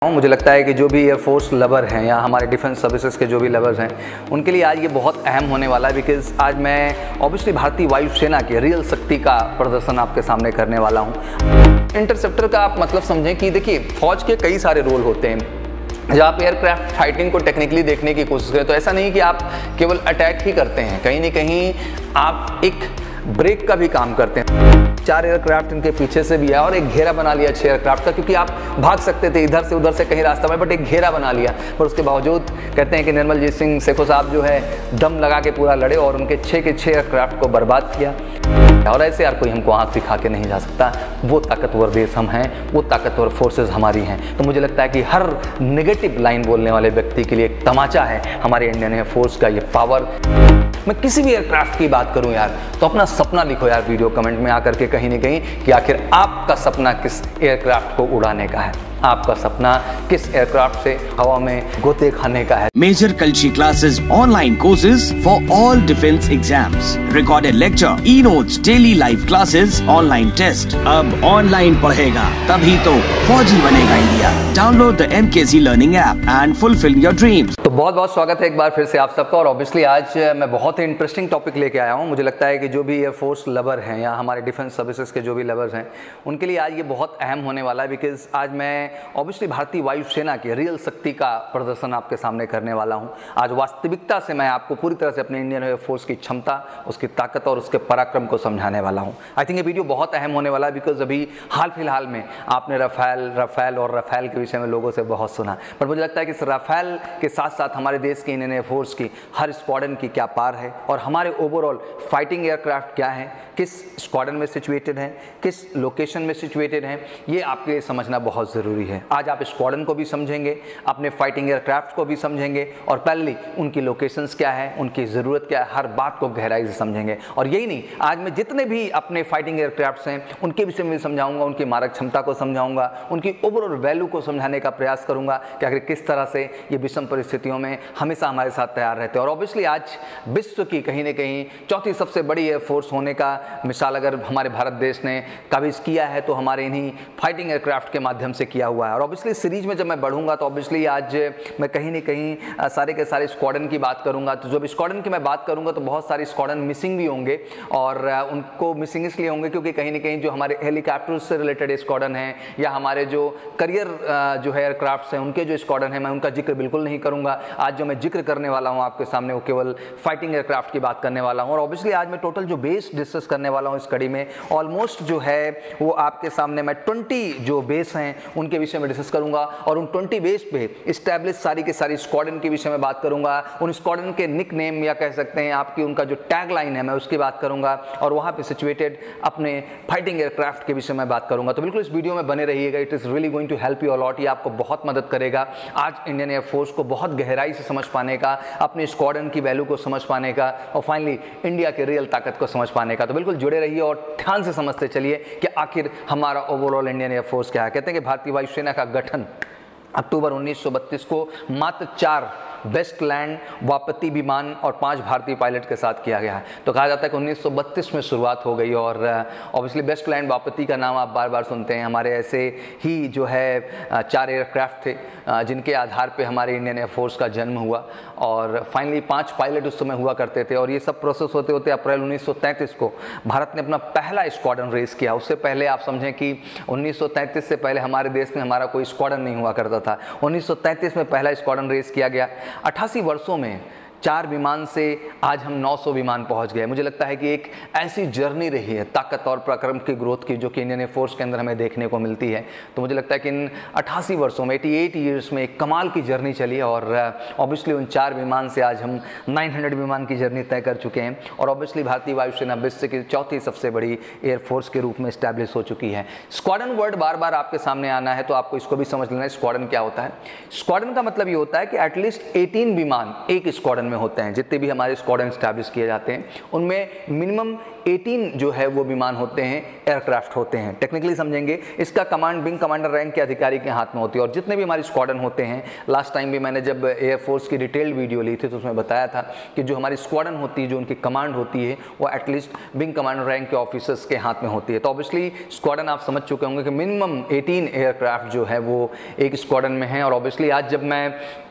मुझे लगता है कि जो भी एयरफोर्स लवर हैं या हमारे डिफेंस सर्विसेज के जो भी लवर्स हैं उनके लिए आज ये बहुत अहम होने वाला है, बिकॉज आज मैं ऑब्वियसली भारतीय वायुसेना की रियल शक्ति का प्रदर्शन आपके सामने करने वाला हूँ। इंटरसेप्टर का आप मतलब समझें कि देखिए फौज के कई सारे रोल होते हैं। जब आप एयरक्राफ्ट फाइटिंग को टेक्निकली देखने की कोशिश करें तो ऐसा नहीं कि आप केवल अटैक ही करते हैं, कहीं ना कहीं आप एक ब्रेक का भी काम करते हैं। 4 एयरक्राफ्ट इनके पीछे से भी है और एक घेरा बना लिया 6 एयरक्राफ्ट का, क्योंकि आप भाग सकते थे इधर से उधर से कहीं रास्ता में, बट एक घेरा बना लिया। पर उसके बावजूद कहते हैं कि निर्मलजीत सिंह सेखो साहब जो है दम लगा के पूरा लड़े और उनके 6 के 6 एयरक्राफ्ट को बर्बाद किया। और ऐसे यार कोई हमको आँख दिखा के नहीं जा सकता। वो ताकतवर देश हम हैं, वो ताकतवर फोर्सेज हमारी हैं। तो मुझे लगता है कि हर नेगेटिव लाइन बोलने वाले व्यक्ति के लिए एक तमाचा है हमारे इंडियन एयरफोर्स का ये पावर। मैं किसी भी एयरक्राफ्ट की बात करूं यार तो अपना सपना लिखो यार वीडियो कमेंट में आकर के कहीं ना कहीं कि आखिर आपका सपना किस एयरक्राफ्ट को उड़ाने का है, आपका सपना किस एयरक्राफ्ट से हवा में गोते खाने का है। Major Kalshi classes online courses for all defence exams, recorded lecture, e notes, daily live classes, online test. अब ऑनलाइन पढ़ेगा तभी तो फौजी बनेगा India. Download the MKZ learning app and fulfil your dreams. तो बहुत बहुत स्वागत है एक बार फिर से आप सबका। और ऑब्वियसली आज मैं बहुत ही इंटरेस्टिंग टॉपिक लेके आया हूँ। मुझे लगता है कि जो भी एयरफोर्स लवर हैं या हमारे डिफेंस सर्विसेज के जो भी लवर्स हैं उनके लिए आज ये बहुत अहम होने वाला है, बिकॉज आज मैं ऑब्वियसली भारतीय वायुसेना की रियल शक्ति का प्रदर्शन आपके सामने करने वाला हूं। आज वास्तविकता से मैं आपको पूरी तरह से अपने इंडियन एयरफोर्स की क्षमता, उसकी ताकत और उसके पराक्रम को समझाने वाला हूं। आई थिंक ये वीडियो बहुत अहम होने वाला है, बिकॉज अभी हाल फिलहाल में आपने रफेल के विषय में लोगों से बहुत सुना, पर मुझे लगता है कि इस रफेल के साथ साथ हमारे देश के इंडियन एयरफोर्स की हर स्क्वाड्रन की क्या पार है और हमारे ओवरऑल फाइटिंग एयरक्राफ्ट क्या है, किस स्क्वाड्रन में सिचुएटेड है, किस लोकेशन में सिचुएटेड है, ये आपके लिए समझना बहुत ज़रूरी है। आज आप स्क्वाड्रन को भी समझेंगे, अपने फाइटिंग एयरक्राफ्ट को भी समझेंगे और पहले उनकी लोकेशंस क्या है, उनकी ज़रूरत क्या है, हर बात को गहराई से समझेंगे। और यही नहीं, आज मैं जितने भी अपने फाइटिंग एयरक्राफ्ट हैं उनके विषय में समझाऊंगा, उनकी मारक क्षमता को समझाऊंगा, उनकी ओवरऑल वैल्यू को समझाने का प्रयास करूंगा कि आखिर किस तरह से ये विषम परिस्थितियों में हमेशा हमारे साथ तैयार रहते हैं। और ऑब्वियसली आज विश्व की कहीं ना कहीं चौथी सबसे बड़ी एयरफोर्स होने का मिसाल अगर हमारे भारत देश ने काबिज किया है तो हमारे इन्हीं फाइटिंग एयरक्राफ्ट के माध्यम से किया हुआ है। और ऑब्वियसली सीरीज में जब मैं बढ़ूंगा तो ऑब्वियसली आज मैं कहीं ना कहीं सारे के सारे स्क्वाड्रन की बात करूंगा। तो जब स्क्वाड्रन की मैं बात करूंगा तो बहुत सारे स्क्वाड्रन मिसिंग भी होंगे, और उनको मिसिंग इसलिए होंगे क्योंकि कहीं ना कहीं जो हमारे हेलीकॉप्टर से रिलेटेड स्क्वाड्रन है या हमारे जो करियर जो है एयरक्राफ्ट हैं उनके जो स्क्वाड्रन है मैं उनका जिक्र बिल्कुल नहीं करूंगा। आज जो मैं जिक्र करने वाला हूं आपके सामने वो केवल फाइटिंग एयरक्राफ्ट की बात करने वाला हूं। और ऑब्वियसली आज मैं टोटल जो बेस डिस्कस करने वाला हूं इस कड़ी में ऑलमोस्ट जो है वो आपके सामने मैं 20 जो बेस हैं उनके विषय में डिस्कस करूंगा और उन 20 बेस पे इस्टेब्लिश सारी के सारी स्क्वाड्रन के विषय में बात करूंगा। उन स्क्वाड्रन के निक नेम या कह सकते हैं आपकी उनका जो टैग लाइन है मैं उसकी बात करूंगा और वहां पे सिचुएटेड अपने फाइटिंग एयरक्राफ्ट के विषय में बात करूंगा। तो बिल्कुल इस वीडियो में बने रहिएगा, it is really going to help you a lot. ये आपको बहुत मदद करेगा आज इंडियन एयरफोर्स को बहुत गहराई से समझ पाने का, अपने स्क्वाड्रन की वैल्यू को समझ पाने का और फाइनली इंडिया के रियल ताकत को समझ पाने का। तो बिल्कुल जुड़े रहिए और ध्यान से समझते चलिए कि आखिर हमारा ओवरऑल इंडियन एयरफोर्स क्या है। कहते हैं कि भारतीय वायुसेना का गठन अक्टूबर 1932 को मात्र 4 बेस्ट लैंड वापती विमान और 5 भारतीय पायलट के साथ किया गया है। तो कहा जाता है कि 1932 में शुरुआत हो गई और ऑब्वियसली बेस्ट लैंड वापती का नाम आप बार बार सुनते हैं। हमारे ऐसे ही जो है 4 एयरक्राफ्ट थे जिनके आधार पे हमारे इंडियन एयरफोर्स का जन्म हुआ और फाइनली 5 पायलट उस समय हुआ करते थे। और ये सब प्रोसेस होते होते अप्रैल 1933 को भारत ने अपना पहला स्क्वाड्रन रेस किया। उससे पहले आप समझें कि 1933 से पहले हमारे देश में हमारा कोई स्क्वाड्रन नहीं हुआ करता था। 1933 में पहला स्क्वाड्रन रेस किया गया। 88 वर्षों में 4 विमान से आज हम 900 विमान पहुंच गए। मुझे लगता है कि एक ऐसी जर्नी रही है ताकत और पराक्रम की ग्रोथ की जो कि इंडियन एयरफोर्स के अंदर हमें देखने को मिलती है। तो मुझे लगता है कि इन 88 वर्षों में 88 ईयर्स में एक कमाल की जर्नी चली है और ऑब्वियसली उन 4 विमान से आज हम 900 विमान की जर्नी तय कर चुके हैं और ऑब्वियसली भारतीय वायुसेना विश्व की चौथी सबसे बड़ी एयरफोर्स के रूप में स्टैब्लिश हो चुकी है। स्क्वाड्रन वर्ड बार बार आपके सामने आना है तो आपको इसको भी समझ लेना है स्क्वाड्रन क्या होता है। स्क्वाड्रन का मतलब ये होता है कि एटलीस्ट 18 विमान एक स्क्वाड्रन में में होते हैं, जितने भी हमारे स्क्वाड्रन स्टैब्लिश किए जाते हैं उनमें मिनिमम 18 जो है वो विमान होते हैं, एयरक्राफ्ट होते हैं। टेक्निकली समझेंगे, इसका कमांड विंग कमांडर रैंक के अधिकारी के हाथ में होती है। और जितने भी हमारे स्क्वाड्रन होते हैं, लास्ट टाइम भी मैंने जब एयरफोर्स की डिटेल्ड वीडियो ली थी तो उसमें बताया था कि जो हमारी स्क्वाड्रन होती है, जो उनकी कमांड होती है, वो एटलीस्ट विंग कमांडर रैंक के ऑफिसर्स के हाथ में होती है। तो ऑब्वियसली स्क्वाड्रन आप समझ चुके होंगे कि मिनिमम 18 एयरक्राफ्ट जो है वो एक स्क्वाड्रन में है। और ऑब्वियसली आज जब मैं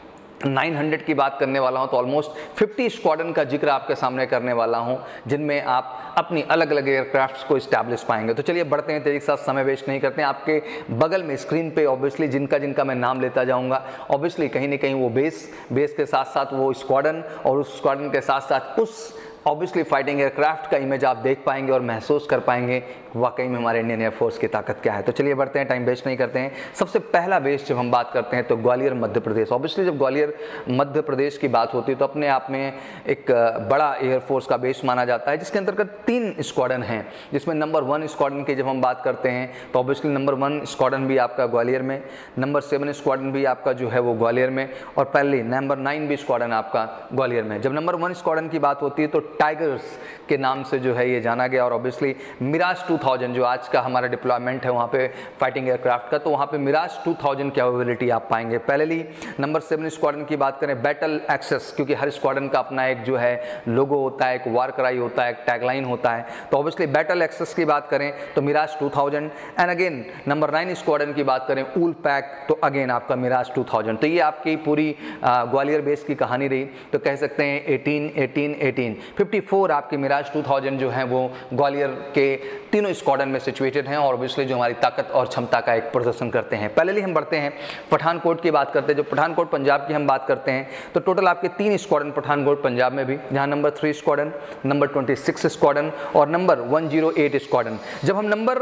900 की बात करने वाला हूं तो ऑलमोस्ट 50 स्क्वाड्रन का जिक्र आपके सामने करने वाला हूं, जिनमें आप अपनी अलग अलग एयरक्राफ्ट्स को इस्टेब्लिश पाएंगे। तो चलिए बढ़ते हैं, तेजी के साथ समय वेस्ट नहीं करते हैं। आपके बगल में स्क्रीन पे ऑब्वियसली जिनका मैं नाम लेता जाऊंगा, ऑब्वियसली कहीं ना कहीं वो बेस के साथ साथ वो स्क्वाड्रन, और उस स्क्वाड्रन के साथ साथ उस ऑब्वियसली फाइटिंग एयरक्राफ्ट का इमेज आप देख पाएंगे और महसूस कर पाएंगे वाकई में हमारे इंडियन एयरफोर्स की ताकत क्या है। तो चलिए बढ़ते हैं, टाइम वेस्ट नहीं करते हैं। सबसे पहला बेस जब हम बात करते हैं तो ग्वालियर मध्य प्रदेश। ऑब्वियसली जब ग्वालियर मध्य प्रदेश की बात होती है तो अपने आप में एक बड़ा एयरफोर्स का बेस माना जाता है, जिसके अंतर्गत 3 स्क्वाड्रन हैं, जिसमें नंबर 1 स्क्वाड्रन की जब हम बात करते हैं तो ऑब्वियसली नंबर 1 स्क्वाड्रन भी आपका ग्वालियर में, नंबर 7 स्क्वाड्रन भी आपका जो है वो ग्वालियर में, और पहले नंबर 9 भी स्क्वाड्रन आपका ग्वालियर में। जब नंबर 1 स्क्वाड्रन की बात होती है तो टाइगर्स के नाम से जो है ये जाना गया। और ऑब्वियसली मिराज 2000 जो आज का हमारा डिप्लॉयमेंट है वहाँ पे फाइटिंग एयरक्राफ्ट का, तो वहाँ पे मिराज 2000 की अवेलेबिलिटी आप पाएंगे। पहले नंबर 7 स्क्वाड्रन की बात करें, बैटल एक्सेस, क्योंकि हर स्क्वाड्रन का अपना एक जो है लोगो होता है, एक वार क्राई होता है, एक टैगलाइन होता है। तो ऑब्वियसली बैटल एक्सेस की बात करें तो Mirage 2000, and again number 9 squadron की बात करें उल पैक, तो अगेन आपका मिराज 2000। तो ये आपकी पूरी ग्वालियर बेस की कहानी रही। तो कह सकते हैं 18, 18, 18, 54 आपकी मिराज 2000 जो है वो ग्वालियर के तीनों स्क्वाड्रन में सिचुएटेड हैं, और ऑब्वियसली जो हमारी ताकत और क्षमता का एक प्रदर्शन करते हैं। पहले हम बढ़ते हैं पठानकोट की बात करते हैं। जो पठानकोट पंजाब की हम बात करते हैं तो टोटल आपके 3 स्क्वाड्रन पठानकोट पंजाब में भी, जहां नंबर 3 स्क्वाड्रन, नंबर 26 स्क्वाड्रन और नंबर 108 स्क्वाड्रन। जब हम नंबर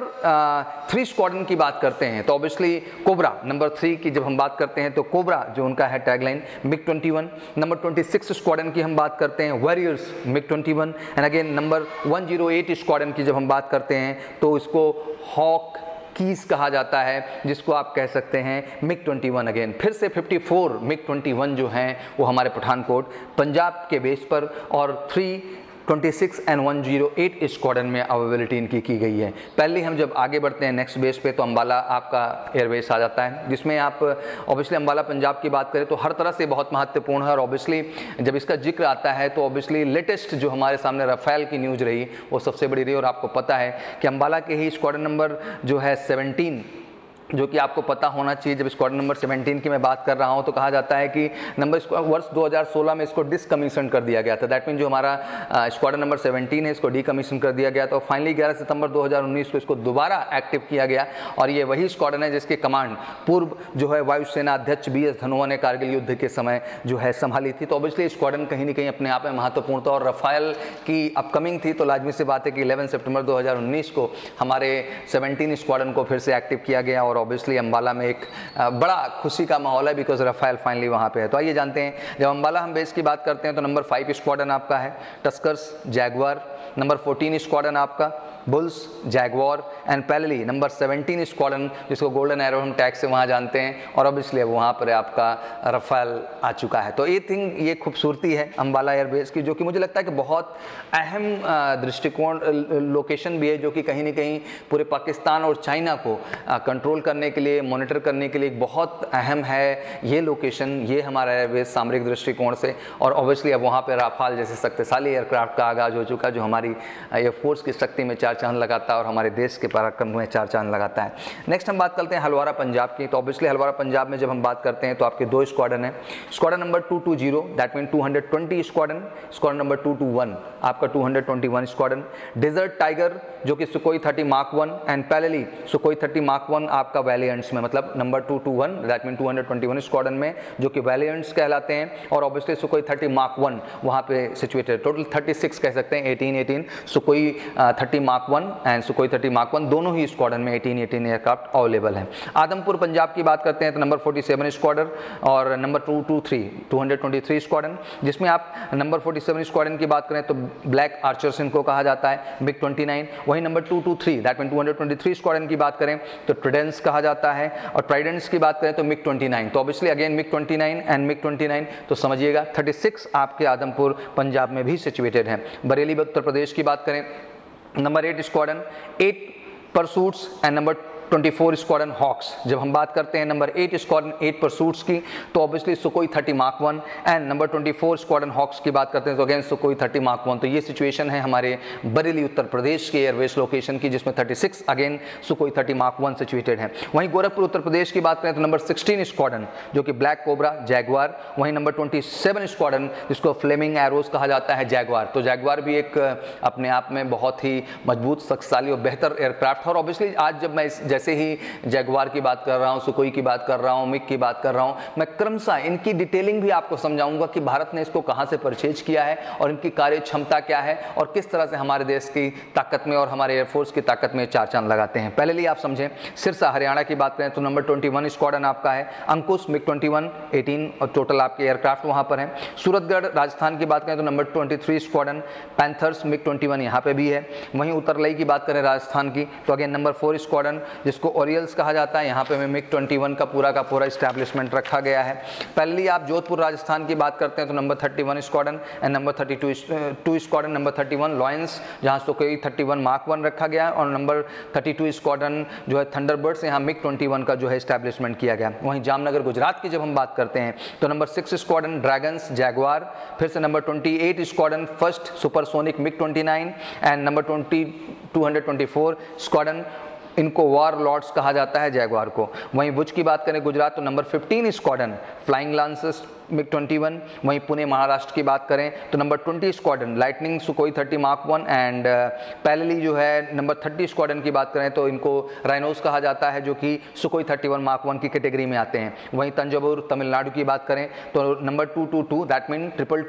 3 स्क्वाड्रन की बात करते हैं तो ऑब्वियसली कोबरा, नंबर 3 की जब हम बात करते हैं तो कोबरा जो उनका है टैगलाइन, मिग 21। नंबर 26 स्क्वाड्रन की हम बात करते हैं warriors, MiG 21। And again number 108 squadron की जब हम बात करते हैं तो इसको हॉक कीज कहा जाता है, जिसको आप कह सकते हैं मिग 21। अगेन फिर से 54 मिग 21 जो हैं वो हमारे पठानकोट पंजाब के बेस पर, और 326 एंड 108 स्क्वाड्रन में अवेलेबिलिटी इनकी की गई है। पहले हम जब आगे बढ़ते हैं नेक्स्ट बेस पे तो अंबाला आपका एयरबेस आ जाता है, जिसमें आप ऑब्वियसली अंबाला पंजाब की बात करें तो हर तरह से बहुत महत्वपूर्ण है। और ऑब्वियसली जब इसका जिक्र आता है तो ऑब्वियसली लेटेस्ट जो हमारे सामने राफेल की न्यूज़ रही वो सबसे बड़ी रही। और आपको पता है कि अंबाला के ही स्क्वाड्रन नंबर जो है 17, जो कि आपको पता होना चाहिए, जब स्क्वाड्रन नंबर 17 की मैं बात कर रहा हूं तो कहा जाता है कि वर्ष 2016 में इसको डिसकमीशन कर दिया गया था। दैट मीन जो हमारा स्क्वाड्रन नंबर 17 है इसको डिकमीशन कर दिया गया। तो फाइनली 11 सितंबर 2019 को इसको दोबारा एक्टिव किया गया, और ये वही स्क्वाड्रन है जिसकी कमांड पूर्व जो है वायुसेना अध्यक्ष BS धनोआ ने कारगिल युद्ध के समय जो है संभाली थी। तो ऑब्वियसली स्क्वाड्रन कहीं ना कहीं अपने आप में महत्वपूर्ण था, और राफेल की अपकमिंग थी तो लाजमी सी बात है कि 11 सितंबर 2019 को हमारे 17 स्क्वाड्रन को फिर से एक्टिव किया गया। और ऑब्वियसली अंबाला में एक बड़ा खुशी का माहौल है बिकॉज राफेल फाइनली वहाँ पे है। तो आइए जानते हैं, जब अंबाला हम बेस की बात करते हैं तो नंबर 5 स्क्वाड्रन आपका है टस्कर्स जैगवार, नंबर 14 स्क्वाड्रन आपका बुल्स जैगवार, एंड पहली नंबर 17 स्क्वाड्रन जिसको गोल्डन एरो हम टैग से वहाँ जानते हैं, और ऑब्वियसली अब वहाँ पर आपका राफेल आ चुका है। तो ये खूबसूरती है अंबाला एयरबेस की, जो कि मुझे लगता है कि बहुत अहम दृष्टिकोण लोकेशन भी है, जो कि कहीं ना कहीं पूरे पाकिस्तान और चाइना को कंट्रोल करने के लिए, मॉनिटर करने के लिए बहुत अहम है ये लोकेशन, ये हमारा एयरबेस सामरिक दृष्टिकोण से। और ऑब्वियसली अब वहाँ पर राफेल जैसे शक्तिशाली एयरक्राफ्ट का आगाज़ हो चुका है, जो हमारी एयरफोर्स की शक्ति में 4 चांद लगाता है और हमारे देश के पराक्रम में 4 चांद लगाता है। नेक्स्ट हम बात करते हैं हलवारा पंजाब की। तो ऑब्वियसली हलवारा पंजाब में जब हम बात करते हैं तो आपके 2 स्क्वाड्रन है। Squadron number 220 that mean 220 squadron, squadron number 221 आपका 221 स्क्वाड्रन। डेजर्ट टाइगर जो कि Sukhoi 30 mark 1, and parallelly Sukhoi 30 mark 1 आपका वैलियंट्स में, मतलब नंबर 221 दैट मीन 221 स्क्वाड्रन में, जो कि वैलियंट्स कहलाते हैं। और ऑब्वियसली सुकोई 30 मार्क 1 वहाँ पे सिचुएटेड, टोटल 36 कह सकते हैं, 18 Sukhoi 30 mark 1 and Sukhoi 30 mark 1 दोनों ही स्क्वाड्रन में 18 एयरक्राफ्ट अवेलेबल हैं। आदमपुर पंजाब की बात करते हैं तो नंबर 47 स्क्वाड्रन और नंबर 223 स्क्वाड्रन, जिसमें आप नंबर 47 स्क्वाड्रन की बात करें तो ब्लैक आर्चर्स इनको कहा जाता है, मिग 29। वहीं नंबर 223 दैट मीन 223 स्क्वाड्रन की बात करें तो ट्राइडेंट्स कहा जाता है। और ट्राइडेंट्स की बात करें तो मिग 29, तो obviously again MiG 29 and MiG 29, तो समझिएगा 36 आपके आदमपुर पंजाब में भी सिचुएटेड है। बरेली उत्तर प्रदेश की बात करें, number 8 squadron 8 pursuits and number 24 squadron hawks. जब हम बात करते हैं नंबर 8 स्क्वाड्रन 8 परसूट्स की, तो obviously Sukhoi 30 mark 1 and number 24 squadron hawks की बात करते हैं तो अगेन सुकोई 30 मार्क 1। तो ये सिचुएशन है हमारे बरेली उत्तर प्रदेश के एयरवेस लोकेशन की, जिसमें 36 अगेन सुकोई 30 मार्क 1 सिचुएटेड है। वहीं गोरखपुर उत्तर प्रदेश की बात करें तो नंबर 16 स्क्वाड्रन जो कि ब्लैक कोबरा जैगवार, वहीं नंबर 27 स्क्वाड्रन जिसको फ्लेमिंग एरोज कहा जाता है जैगवार। तो जैगवार भी एक अपने आप में बहुत ही मजबूत, शक्तिशाली और बेहतर एयरक्राफ्ट है। और ऑब्वियसली आज जब मैं जैसे ही जैगवार की बात कर रहा हूं, सुकोई की बात कर रहा हूं, मिग की बात कर रहा हूं, मैं क्रमशः इनकी डिटेलिंग भी आपको समझाऊंगा कि भारत ने इसको कहां से परचेज किया है और इनकी कार्य क्षमता क्या है और किस तरह से हमारे देश की ताकत में और हमारे एयरफोर्स की ताकत में चार चांद लगाते हैं। पहले लिए आप समझें, सिरसा हरियाणा की बात करें तो नंबर 21 स्क्वाड्रन आपका है। अंकुश मिग 21 18 और टोटल आपके एयरक्राफ्ट वहां पर हैं। सूरतगढ़ राजस्थान की बात करें तो नंबर 23 स्क्वाड्रन पैंथर्स मिग 21 यहां पे भी है। वहीं उत्तरलई की बात करें राजस्थान की तो अगेन नंबर 4 स्क्वाड्रन जिसको ओरियल्स कहा जाता है, यहाँ पे में मिग 21 का पूरा इस्टेब्लिशमेंट रखा गया है। पहले आप जोधपुर राजस्थान की बात करते हैं तो number 31 squadron and number 32 squadron number 31 lions, जहाँ सुकोई 31 मार्क 1 रखा गया है और नंबर 32 स्क्वाड्रन जो है थंडरबर्ड्स, यहाँ मिग 21 का जो है इस्टेब्लिशमेंट किया गया। वहीं जामनगर गुजरात की जब हम बात करते हैं तो नंबर 6 स्क्वाड्रन ड्रैगन्स जैगवार, फिर से number 28 squadron first supersonic MiG 29 and number 224 squadron, इनको वॉर लॉर्ड्स कहा जाता है जैगवार को। वहीं भुज की बात करें गुजरात तो number 15 squadron flying lances MiG 21। वहीं पुणे महाराष्ट्र की बात करें तो number 20 squadron lightning Sukhoi 30 mark 1 and parallelly जो है नंबर 30 स्क्वाड्रन की बात करें तो इनको राइनोस कहा जाता है जो कि सुकोई 31 मार्क 1 की कैटेगरी में आते हैं। वहीं तंजावुर तमिलनाडु की बात करें तो नंबर 222 दैट मीन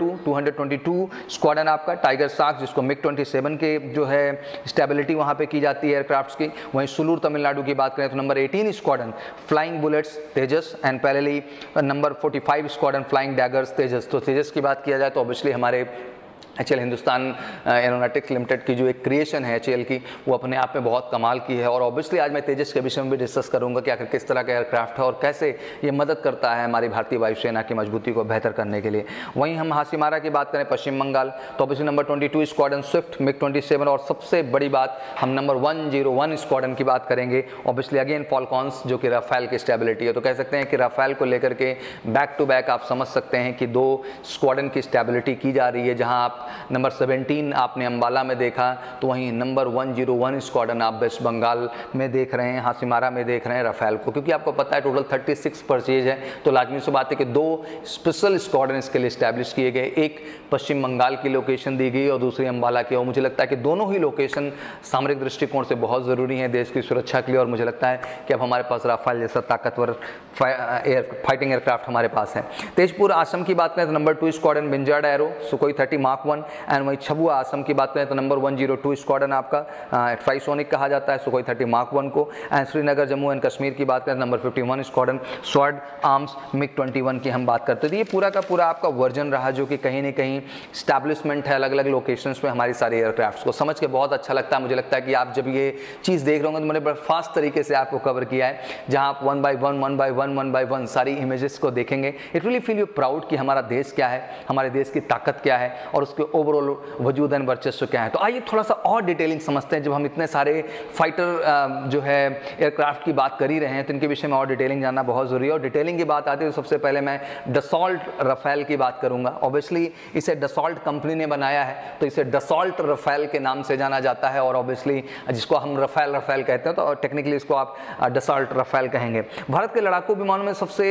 222 स्क्वाड्रन आपका टाइगर शार्क जिसको मिग 27 के जो है स्टेबिलिटी वहाँ पे की जाती है एयरक्राफ्ट्स की। वहीं सुलूर तमिलनाडु की बात करें तो number 18 squadron flying bullets Tejas and parallelly number 45 squadron flying daggers Tejas. तो तेजस की बात किया जाए तो ऑब्वियसली हमारे HAL हिंदुस्तान एरोनॉटिक्स लिमिटेड की जो एक क्रिएशन है HAL की, वो अपने आप में बहुत कमाल की है। और ऑब्वियसली आज मैं तेजस के विषय में भी डिस्कस करूंगा कि आखिर किस तरह का एयरक्राफ्ट है और कैसे ये मदद करता है हमारी भारतीय वायुसेना की मजबूती को बेहतर करने के लिए। वहीं हम हासीमारा की बात करें पश्चिम बंगाल तो obviously number 22 squadron swift MiG 27 और सबसे बड़ी बात हम नंबर 101 स्क्वाड्रन की बात करेंगे। ऑब्वियसली अगेन फॉल्कॉन्स जो कि राफेल की स्टेबिलिटी है, तो कह सकते हैं कि राफेल को लेकर के बैक टू बैक आप समझ सकते हैं कि 2 स्क्वाड्रन की स्टेबिलिटी की जा रही है। जहां आप नंबर 17 आपने अंबाला में देखा तो वहीं नंबर 101 स्क्वाड्रन आप वेस्ट बंगाल में देख रहे हैं, हासीमारा में देख रहे हैं राफेल को, क्योंकि आपको पता है टोटल 36 परचेज है। तो लाजमी सी बात है कि 2 स्पेशल स्क्वाड्रन इसके लिए स्टैब्लिश किए गए, एक पश्चिम बंगाल की लोकेशन दी गई और दूसरी अंबाला की। और मुझे लगता है कि दोनों ही लोकेशन सामरिक दृष्टिकोण से बहुत ज़रूरी है देश की सुरक्षा के लिए। और मुझे लगता है कि अब हमारे पास राफेल जैसा ताकतवर फाइटिंग एयरक्राफ्ट हमारे पास है। तेजपुर आसम की बात करें तो नंबर 2 स्क्वाड्रन बिंजार्ड एरो सुकोई 30 मार्क 1 एंड वहीं छबुआ आसम की बात करें तो नंबर 102 स्क्वाड्रन आपका ट्राइसोनिक कहा जाता है सुकोई 30 मार्क 1 को। एंड श्रीनगर जम्मू एंड कश्मीर की बात करें number 51 squadron sword arms MiG 21 की हम बात करते थे। ये पूरा का पूरा आपका वर्जन रहा जो कि कहीं ना कहीं स्टैब्लिशमेंट है अलग अलग लोकेशंस पे हमारी सारी एयरक्राफ्ट्स को। समझ के बहुत अच्छा लगता है। मुझे लगता है कि आप जब ये चीज़ देख रहे होंगे तो मैंने बड़ा फास्ट तरीके से आपको कवर किया है, जहाँ आप वन बाय वन सारी इमेजेस को देखेंगे। It will feel you proud कि हमारा देश क्या है, हमारे देश की ताकत क्या है और उसके ओवरऑल वजूद एंड वर्चस्व क्या है। तो आइए थोड़ा सा और डिटेलिंग समझते हैं। जब हम इतने सारे फाइटर जो है एयरक्राफ्ट की बात कर ही रहे हैं तो इनके विषय में और डिटेलिंग जानना बहुत ज़रूरी है। और डिटेलिंग की बात आती है तो सबसे पहले मैं डसॉल्ट राफेल की बात करूंगा। ऑब्वियसली इसे डसॉल्ट कंपनी ने बनाया है तो इसे डसॉल्ट राफेल के नाम से जाना जाता है। और ऑब्वियसली जिसको हम राफेल कहते हैं तो टेक्निकली इसको आप डसॉल्ट राफेल कहेंगे। भारत के लड़ाकू विमानों में सबसे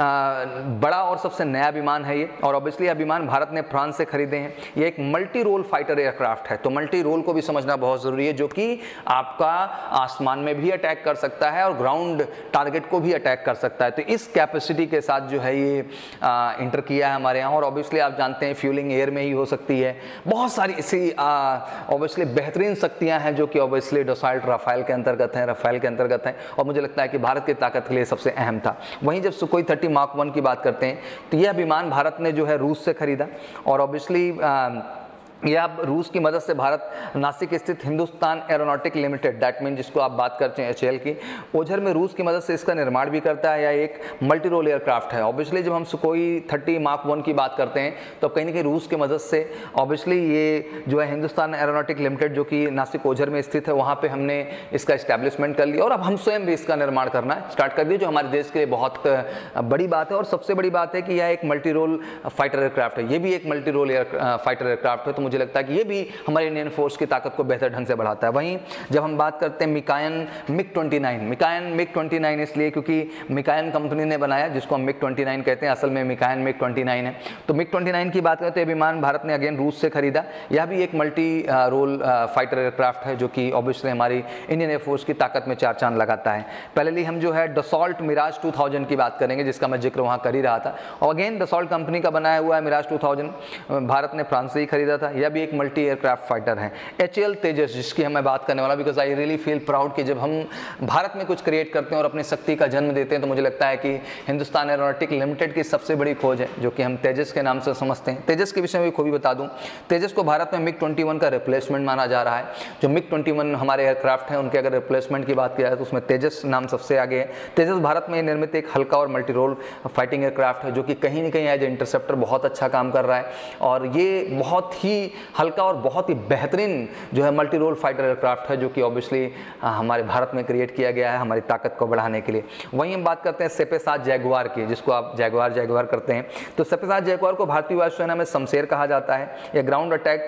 बड़ा और सबसे नया विमान है ये। और ऑब्वियसली यह विमान भारत ने फ्रांस से खरीदे हैं। ये एक मल्टी रोल फाइटर एयरक्राफ्ट है। तो मल्टी रोल को भी समझना बहुत ज़रूरी है, जो कि आपका आसमान में भी अटैक कर सकता है और ग्राउंड टारगेट को भी अटैक कर सकता है। तो इस कैपेसिटी के साथ जो है ये इंटर किया है हमारे यहाँ। और ऑब्वियसली आप जानते हैं फ्यूलिंग एयर में ही हो सकती है। बहुत सारी ऐसी ऑब्वियसली बेहतरीन शक्तियाँ हैं जो कि ऑब्वियसली डसॉल्ट राफेल के अंतर्गत हैं और मुझे लगता है कि भारत की ताकत के लिए सबसे अहम था। वहीं जब सुकोई 30 मार्क 1 की बात करते हैं तो यह विमान भारत ने जो है रूस से खरीदा। और ऑब्वियसली यह अब रूस की मदद से भारत नासिक स्थित Hindustan aeronautic limited, that mean जिसको आप बात करते हैं HAL की, ओझर में रूस की मदद से इसका निर्माण भी करता है। यह एक मल्टी रोल एयरक्राफ्ट है। ऑब्वियसली जब हम सुखोई 30 मार्क 1 की बात करते हैं तो कहीं ना कहीं रूस की मदद से ऑब्वियसली ये जो है हिंदुस्तान एरोनॉटिक लिमिटेड जो कि नासिक ओझर में स्थित है, वहाँ पर हमने इसका इस्टेब्लिशमेंट कर लिया और अब हम स्वयं भी इसका निर्माण करना स्टार्ट कर दिए, जो हमारे देश के लिए बहुत बड़ी बात है। और सबसे बड़ी बात है कि यह एक मल्टी रोल फाइटर एयरक्राफ्ट है, ये भी एक मल्टी रोल फाइटर एयरक्राफ्ट है। तो मुझे लगता है कि ये भी हमारे इंडियन फोर्स की ताकत को बेहतर ढंग से बढ़ाता है। वहीं जब हम बात करते हैं मिकायन MiG-29 इसलिए क्योंकि मिकायन कंपनी ने बनाया, जिसको हम MiG-29 कहते हैं, असल में मिकायन MiG-29 है। तो MiG-29 की बात करते हैं, विमान भारत ने अगेन रूस से खरीदा। यह भी एक मल्टी रोल फाइटर एयरक्राफ्ट है जो कि ऑब्वियसली हमारी इंडियन एयरफोर्स की ताकत में 4 चांद लगाता है। पहले हम जो है डसॉल्ट मिराज 2000 की बात करेंगे, जिसका मैं जिक्र वहाँ कर ही रहा था। और अगेन डसॉल्ट कंपनी का बनाया हुआ है मिराज 2000, भारत ने फ्रांस से ही खरीदा था। यह भी एक मल्टी एयरक्राफ्ट फाइटर है। HAL तेजस, जिसकी मैं बात करने वाला, because I really feel proud कि जब हम भारत में कुछ क्रिएट करते हैं और अपनी शक्ति का जन्म देते हैं तो मुझे लगता है कि हिंदुस्तान एरोनॉटिक लिमिटेड की सबसे बड़ी खोज है जो कि हम तेजस के नाम से समझते हैं। तेजस के विषय में भी खूबी बता दूं, तेजस को भारत में MiG-21 का रिप्लेसमेंट माना जा रहा है। जो MiG-21 हमारे एयरक्राफ्ट हैं उनके अगर रिप्लेसमेंट की बात किया जाए तो उसमें तेजस नाम सबसे आगे है। तेजस भारत में निर्मित एक हल्का और मल्टी रोल फाइटिंग एयरक्राफ्ट है जो कि कहीं ना कहीं एज इंटरसेप्टर बहुत अच्छा काम कर रहा है। और ये बहुत ही हल्का और बहुत ही बेहतरीन जो है मल्टी रोल फाइटर एयरक्राफ्ट है जो कि ऑब्वियसली हमारे भारत में क्रिएट किया गया है हमारी ताकत को बढ़ाने के लिए। वहीं हम बात करते हैं सेपे-7 जैगुआर की, जिसको आप जैगुआर करते हैं। तो सेपे-7 जैगुआर को भारतीय वायुसेना में शमशेर कहा जाता है। यह ग्राउंड अटैक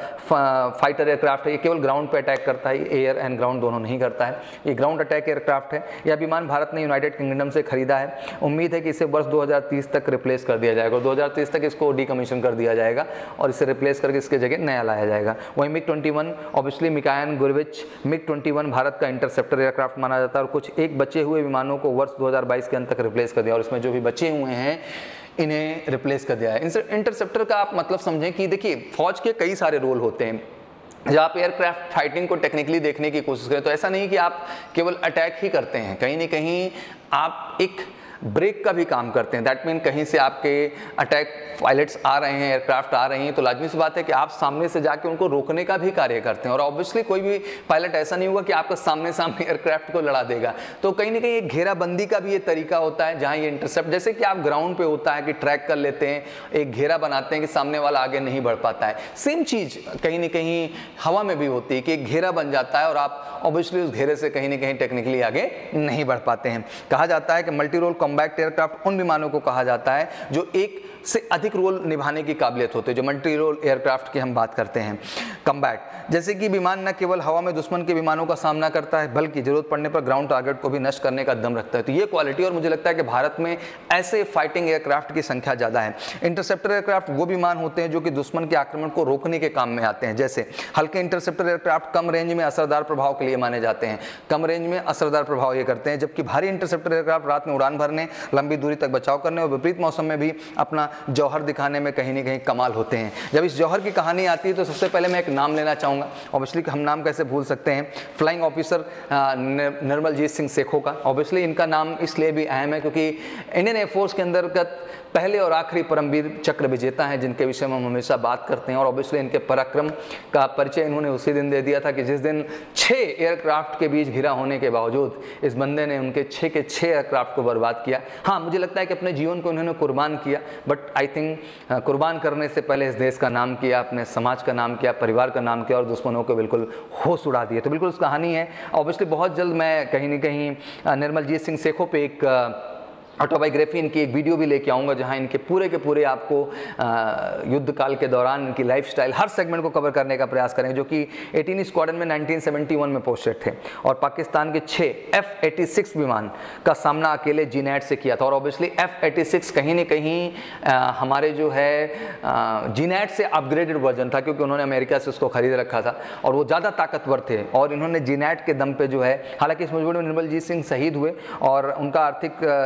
फाइटर एयरक्राफ्ट है। ये केवल ग्राउंड पे अटैक करता है, एयर एंड ग्राउंड दोनों नहीं करता है। ये ग्राउंड अटैक एयरक्राफ्ट है। यह विमान भारत ने यूनाइटेड किंगडम से खरीदा है। उम्मीद है कि इसे वर्ष 2030 तक रिप्लेस कर दिया जाएगा और 2030 तक इसको डीकमीशन कर दिया जाएगा और इसे रिप्लेस करके इसके जगह नया लाया जाएगा। वहीं MiG-21 ऑब्वियसली मिकायन गुरविच MiG-21 भारत का इंटरसेप्टर एयरक्राफ्ट माना जाता है और कुछ एक बचे हुए विमानों को वर्ष 2022 के अंत तक रिप्लेस कर दिया और इसमें जो भी बचे हुए हैं इन्हें रिप्लेस कर दिया है। इंटरसेप्टर का आप मतलब समझें कि देखिए फौज के कई सारे रोल होते हैं। जब आप एयरक्राफ्ट फाइटिंग को टेक्निकली देखने की कोशिश करें तो ऐसा नहीं कि आप केवल अटैक ही करते हैं, कहीं ना कहीं आप एक ब्रेक का भी काम करते हैं। दैट मीन कहीं से आपके अटैक पायलट्स आ रहे हैं, एयरक्राफ्ट आ रही हैं, तो लाजमी सी बात है कि आप सामने से जाके उनको रोकने का भी कार्य करते हैं। और ऑब्वियसली कोई भी पायलट ऐसा नहीं होगा कि आपका सामने एयरक्राफ्ट को लड़ा देगा। तो कहीं ना कहीं एक घेराबंदी का भी ये तरीका होता है जहाँ ये इंटरसेप्ट, जैसे कि आप ग्राउंड पे होता है कि ट्रैक कर लेते हैं, एक घेरा बनाते हैं कि सामने वाला आगे नहीं बढ़ पाता है। सेम चीज़ कहीं ना कहीं हवा में भी होती है कि एक घेरा बन जाता है और आप ऑब्वियसली उस घेरे से कहीं ना कहीं टेक्निकली आगे नहीं बढ़ पाते हैं। कहा जाता है कि मल्टी रोल कॉम्बैट एयरक्राफ्ट उन विमानों को कहा जाता है जो एक से अधिक रोल निभाने की काबिलियत होते हैं। जो मल्टी रोल एयरक्राफ्ट की हम बात करते हैं कॉम्बैट, जैसे कि विमान न केवल हवा में दुश्मन के विमानों का सामना करता है बल्कि जरूरत पड़ने पर ग्राउंड टारगेट को भी नष्ट करने का दम रखता है। तो ये क्वालिटी, और मुझे लगता है कि भारत में ऐसे फाइटिंग एयरक्राफ्ट की संख्या ज़्यादा है। इंटरसेप्टर एयरक्राफ्ट वो विमान होते हैं जो कि दुश्मन के आक्रमण को रोकने के काम में आते हैं। जैसे हल्के इंटरसेप्टर एयरक्राफ्ट कम रेंज में असरदार प्रभाव के लिए माने जाते हैं, कम रेंज में असरदार प्रभाव ये करते हैं, जबकि भारी इंटरसेप्टर एयरक्राफ्ट रात में उड़ान भरने, लंबी दूरी तक बचाव करने और विपरीत मौसम में भी अपना जौहर दिखाने में कहीं ना कहीं कमाल होते हैं। जब इस जौहर की कहानी आती है तो सबसे पहले मैं एक नाम लेना चाहूँगा। ऑब्वियसली हम नाम कैसे भूल सकते हैं, फ्लाइंग ऑफिसर निर्मलजीत सिंह सेखों का। ऑब्वियसली इनका नाम इसलिए भी अहम है क्योंकि इंडियन एयरफोर्स के अंतर्गत पहले और आखिरी परमवीर चक्र विजेता हैं जिनके विषय में हम हमेशा बात करते हैं। और ऑब्वियसली इनके पराक्रम का परिचय इन्होंने उसी दिन दे दिया था कि जिस दिन 6 एयरक्राफ्ट के बीच घिरा होने के बावजूद इस बंदे ने उनके 6 के 6 एयरक्राफ्ट को बर्बाद किया। हाँ, मुझे लगता है कि अपने जीवन को उन्होंने कुर्बान किया, बट आई थिंक कुर्बान करने से पहले इस देश का नाम किया, अपने समाज का नाम किया, परिवार का नाम किया और दुश्मनों को बिल्कुल होश उड़ा दिए। तो बिल्कुल उस कहानी है। ऑब्वियसली बहुत जल्द मैं कहीं न कहीं निर्मलजीत सिंह सेखों पे एक ऑटोबायोग्राफी इनकी एक वीडियो भी लेके आऊँगा जहाँ इनके पूरे के पूरे आपको युद्ध काल के दौरान इनकी लाइफस्टाइल हर सेगमेंट को कवर करने का प्रयास करेंगे, जो कि 18 स्क्वाड्रन में 1971 में पोस्टेड थे और पाकिस्तान के 6 F-86 विमान का सामना अकेले जीनैट से किया था। और ऑब्वियसली F-86 कहीं न कहीं हमारे जो है जीनैट से अपग्रेडेड वर्जन था क्योंकि उन्होंने अमेरिका से उसको खरीद रखा था और वो ज़्यादा ताकतवर थे और इन्होंने जीनैट के दम पे जो है, हालांकि इस मुठभेड़ में निर्मलजीत सिंह शहीद हुए और उनका आर्थिक शरीर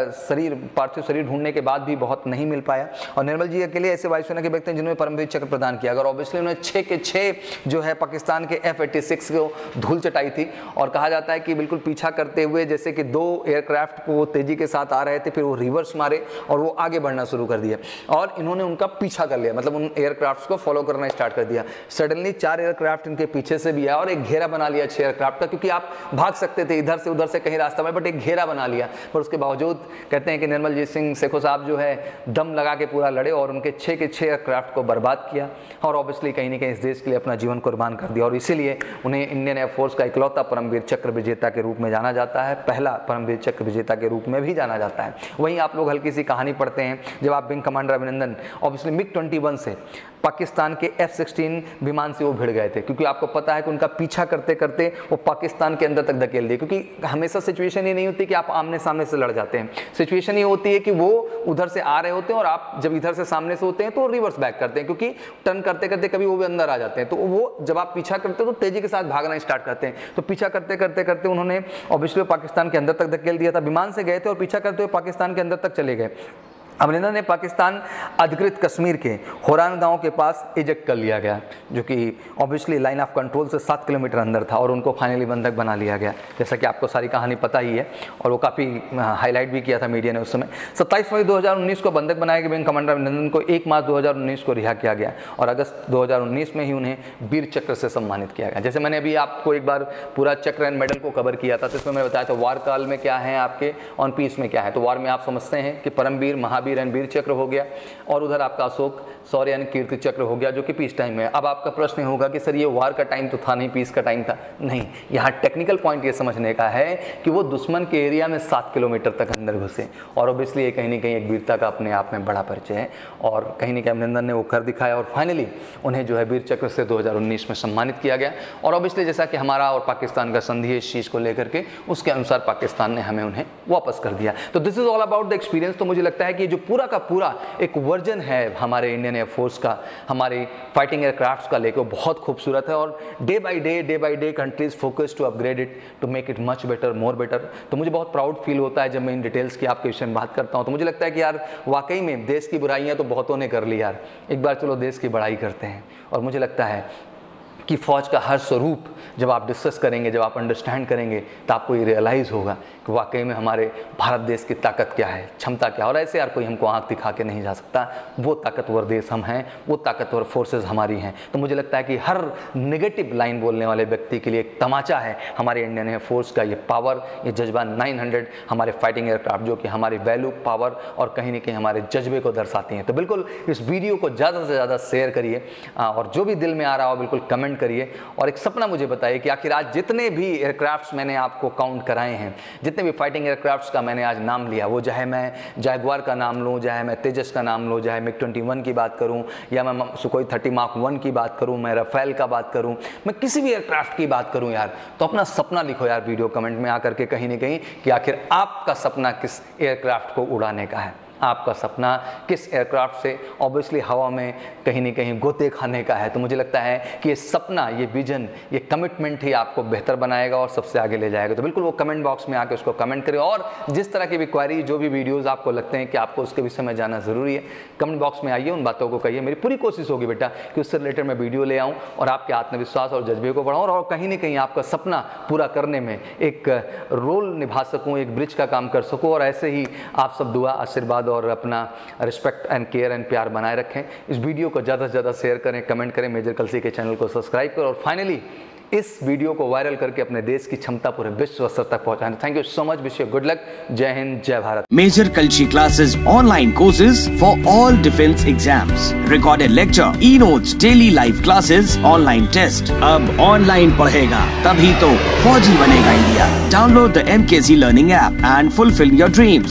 पार्थिव शरीर ढूंढने के बाद भी बहुत नहीं मिल पाया। और निर्मल जी अकेले ऐसे वायुसेना के व्यक्ति हैं जिन्होंने परमवीर चक्र प्रदान किया। अगर ऑब्वियसली उन्होंने 6 के 6 जो है पाकिस्तान के F-86 को धूल चटाई थी, और कहा जाता है कि बिल्कुल पीछा करते हुए जैसे कि 2 एयरक्राफ्ट को वो तेजी के साथ आ रहे थे, फिर वो रिवर्स मारे और वो आगे बढ़ना शुरू कर दिया और इन्होंने उनका पीछा कर लिया, मतलब उन एयरक्राफ्ट को फॉलो करना स्टार्ट कर दिया। सडनली 4 एयरक्राफ्ट इनके पीछे से भी आया और एक घेरा बना लिया 6 एयरक्राफ्ट का, क्योंकि आप भाग सकते थे इधर से उधर से कहीं रास्ता में, बट एक घेरा बना लिया। पर उसके बावजूद कहते हैं कि निर्मलजीत सिंह सेखो साहब जो है दम लगा के पूरा लड़े और उनके 6 के 6 एयरक्राफ्ट को बर्बाद किया और ऑब्वियसली कहीं ना कहीं इस देश के लिए अपना जीवन कुर्बान कर दिया। और इसीलिए उन्हें इंडियन एयरफोर्स का इकलौता परमवीर चक्र विजेता के रूप में जाना जाता है, पहला परमवीर चक्र विजेता के रूप में भी जाना जाता है। वहीं आप लोग हल्की सी कहानी पढ़ते हैं, जब आप विंग कमांडर अभिनंदन ऑब्वियसली MiG-21 से पाकिस्तान के F-16 विमान से वो भिड़ गए थे, क्योंकि आपको पता है कि उनका पीछा करते करते वो पाकिस्तान के अंदर तक धकेल दिए। क्योंकि हमेशा सिचुएशन ये नहीं होती कि आप आमने सामने से लड़ जाते हैं, सिचुएशन ये होती है कि वो उधर से आ रहे होते हैं और आप जब इधर से सामने से होते हैं तो रिवर्स बैक करते हैं, क्योंकि टर्न करते करते कभी वो भी अंदर आ जाते हैं। तो वो जब आप पीछा करते हो तो तेजी के साथ भागना स्टार्ट करते हैं। तो पीछा करते करते करते उन्होंने ऑब्वियसली पाकिस्तान के अंदर तक धकेल दिया था। विमान से गए थे और पीछा करते हुए पाकिस्तान के अंदर तक चले गए। अभिनंदन ने पाकिस्तान अधिकृत कश्मीर के होरान गांव के पास इजेक्ट कर लिया गया, जो कि ऑब्वियसली लाइन ऑफ कंट्रोल से 7 किलोमीटर अंदर था, और उनको फाइनली बंधक बना लिया गया। जैसा कि आपको सारी कहानी पता ही है और वो काफ़ी हाईलाइट भी किया था मीडिया ने उस समय। 27 मई 2019 को बंधक बनाए गए विंग कमांडर अभिनंदन को 1 मार्च 2019 को रिहा किया गया और अगस्त 2019 में ही उन्हें वीर चक्र से सम्मानित किया गया। जैसे मैंने अभी आपको एक बार पूरा चक्र एंड मेडल को कवर किया था, तो इसमें मैंने बताया था वार काल में क्या है आपके, ऑन पीस में क्या है। तो वार में आप समझते हैं कि परमवीर, महावीर एंड वीर चक्र हो गया, और उधर आपका अशोक शौर्य यानी कीर्ति चक्र हो गया, जो कि पीस टाइम में। अब आपका प्रश्न होगा कि सर ये वार का टाइम तो था नहीं, पीस का टाइम था। नहीं, यहाँ टेक्निकल पॉइंट ये समझने का है कि वो दुश्मन के एरिया में 7 किलोमीटर तक अंदर घुसे, और ऑब्वियसली ये कहीं ना कहीं एक वीरता का अपने आप में बड़ा परिचय है, और कहीं ना कहीं अभिनंदन ने वो कर दिखाया और फाइनली उन्हें जो है वीर चक्र से 2019 में सम्मानित किया गया। और ऑब्वियसली जैसा कि हमारा और पाकिस्तान का संधि है इस चीज़ को लेकर के, उसके अनुसार पाकिस्तान ने हमें उन्हें वापस कर दिया। तो this is all about the experience. तो मुझे लगता है कि जो पूरा का पूरा एक वर्जन है हमारे इंडियन एयरफोर्स का, हमारे फाइटिंग एयरक्राफ्ट्स का लेकर, बहुत खूबसूरत है, और day by day countries focus to upgrade it, to make it much better, more better. तो मुझे बहुत प्राउड फील होता है जब मैं इन डिटेल्स की आपके विषय में बात करता हूँ। तो मुझे लगता है कि यार वाकई में देश की बुराइयाँ तो बहुतों ने कर ली यार, एक बार चलो देश की बड़ाई करते हैं। और मुझे लगता है कि फ़ौज का हर स्वरूप जब आप डिस्कस करेंगे, जब आप अंडरस्टैंड करेंगे, तो आपको ये रियलाइज़ होगा कि वाकई में हमारे भारत देश की ताकत क्या है, क्षमता क्या है। और ऐसे यार कोई हमको आंख दिखा के नहीं जा सकता, वो ताकतवर देश हम हैं, वो ताकतवर फोर्सेस हमारी हैं। तो मुझे लगता है कि हर नेगेटिव लाइन बोलने वाले व्यक्ति के लिए एक तमाचा है हमारे इंडियन एयरफोर्स का ये पावर, ये जज्बा 900 हमारे फाइटिंग एयरक्राफ्ट, जो कि हमारे वैल्यू, पावर और कहीं ना कहीं हमारे जज्बे को दर्शाती हैं। तो बिल्कुल इस वीडियो को ज़्यादा से ज़्यादा शेयर करिए, और जो भी दिल में आ रहा हो बिल्कुल कमेंट करिए, और एक सपना मुझे बताइए कि आखिर आज जितने भी एयरक्राफ्ट्स मैंने आपको काउंट कराए हैं, जितने भी फाइटिंग एयरक्राफ्ट्स का मैंने आज नाम लिया, वो चाहे मैं जैगुआर का नाम लूँ, चाहे मैं तेजस का नाम लूँ, चाहे MiG-21 की बात करूँ, या मैं सुखोई 30 मार्क 1 की बात करूँ, मैं राफेल का बात करूँ, मैं किसी भी एयरक्राफ्ट की बात करूँ यार, तो अपना सपना लिखो यार वीडियो कमेंट में आकर के कहीं ना कहीं, कि आखिर आपका सपना किस एयरक्राफ्ट को उड़ाने का है, आपका सपना किस एयरक्राफ्ट से ऑब्वियसली हवा में कहीं ना कहीं गोते खाने का है। तो मुझे लगता है कि ये सपना, ये विजन, ये कमिटमेंट ही आपको बेहतर बनाएगा और सबसे आगे ले जाएगा। तो बिल्कुल वो कमेंट बॉक्स में आके उसको कमेंट करें, और जिस तरह की भी क्वेरी, जो भी वीडियोस आपको लगते हैं कि आपको उसके विषय में जाना ज़रूरी है, कमेंट बॉक्स में आइए, उन बातों को कहिए। मेरी पूरी कोशिश होगी बेटा कि उससे रिलेटेड मैं वीडियो ले आऊँ और आपके आत्मविश्वास और जज्बे को बढ़ाऊँ, और कहीं ना कहीं आपका सपना पूरा करने में एक रोल निभा सकूँ, एक ब्रिज का काम कर सकूँ। और ऐसे ही आप सब दुआ, आशीर्वाद और अपना रिस्पेक्ट एंड केयर एंड प्यार बनाए रखें। इस वीडियो को ज़्यादा से ज़्यादा शेयर करें, कमेंट करें, मेजर कलसी के चैनल को सब्सक्राइब करें, और फाइनली इस वीडियो को वायरल करके अपने देश की क्षमता पूरे विश्व स्तर तक पहुंचाएं। Thank you so much, wish you good luck, जय हिंद, जय Bharat. Major Kalshi classes online courses for all defence exams, recorded lecture, e notes, daily live classes, online test. अब ऑनलाइन पढ़ेगा तभी तो फौजी बनेगा India. Download the MKZ learning app and fulfil your dreams.